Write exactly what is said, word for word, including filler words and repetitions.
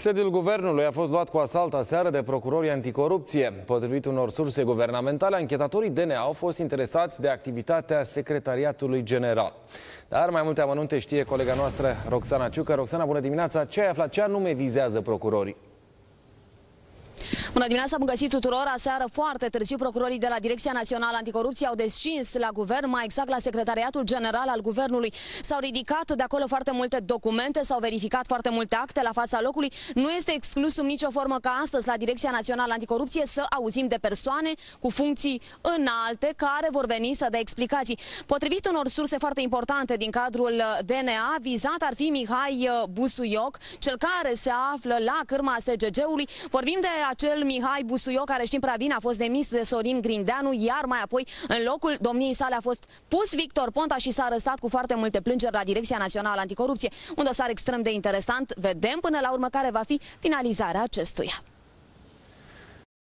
Sediul guvernului a fost luat cu asalt aseară de procurorii anticorupție. Potrivit unor surse guvernamentale, anchetatorii D N A au fost interesați de activitatea Secretariatului General. Dar mai multe amănunte știe colega noastră Roxana Ciucă. Roxana, bună dimineața! Ce ai aflat? Ce anume vizează procurorii? Bună dimineața, bun găsit tuturor! Aseară, foarte târziu, procurorii de la Direcția Națională Anticorupție au descins la guvern, mai exact la Secretariatul General al Guvernului. S-au ridicat de acolo foarte multe documente, s-au verificat foarte multe acte la fața locului. Nu este exclus sub nicio formă ca astăzi la Direcția Națională Anticorupție să auzim de persoane cu funcții înalte care vor veni să dea explicații. Potrivit unor surse foarte importante din cadrul D N A, vizat ar fi Mihai Busuioc, cel care se află la cârma S G G-ului. Vorbim de acel Mihai Busuioc, care știm prea bine a fost demis de Sorin Grindeanu, iar mai apoi în locul domniei sale a fost pus Victor Ponta și s-a răsat cu foarte multe plângeri la Direcția Națională Anticorupție. Un dosar extrem de interesant. Vedem până la urmă care va fi finalizarea acestuia.